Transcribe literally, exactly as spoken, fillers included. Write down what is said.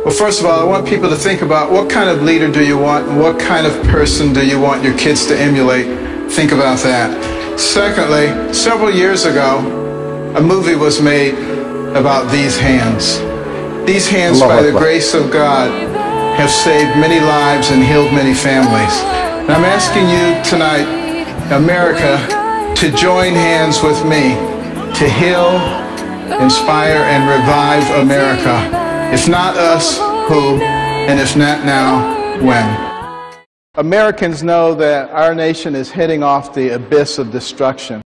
Well, first of all, I want people to think about what kind of leader do you want and what kind of person do you want your kids to emulate. Think about that. Secondly, several years ago, a movie was made about these hands. These hands, by the grace of God, have saved many lives and healed many families. And I'm asking you tonight, America, to join hands with me to heal, inspire, and revive America. If not us, who? And if not now, when? Americans know that our nation is heading off the abyss of destruction.